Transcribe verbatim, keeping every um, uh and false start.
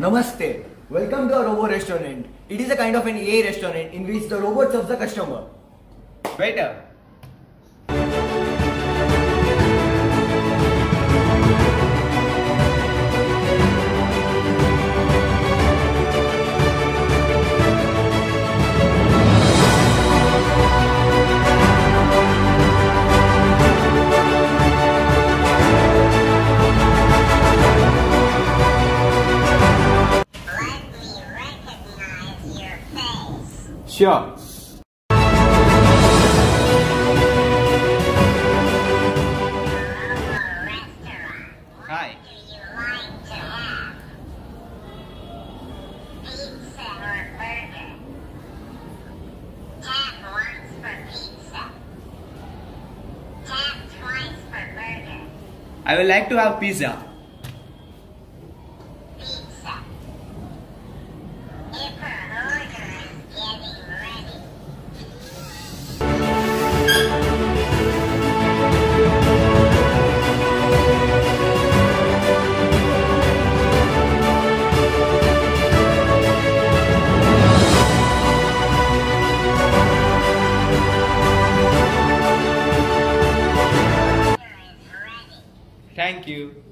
Namaste. Welcome to our Robo restaurant. It is a kind of an A I restaurant in which the robot serves the customer. Waiter. Sure. Hi. Do you like to have pizza or burger? Tap once for pizza. Tap twice for burger. I would like to have pizza. Pizza. If her order is getting ready. Thank you.